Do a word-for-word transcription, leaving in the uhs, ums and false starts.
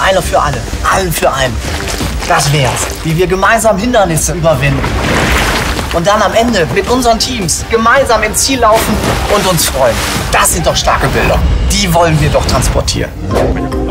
Einer für alle, allen für einen. Das wär's. Wie wir gemeinsam Hindernisse überwinden. Und dann am Ende mit unseren Teams gemeinsam ins Ziel laufen und uns freuen. Das sind doch starke Bilder. Die wollen wir doch transportieren.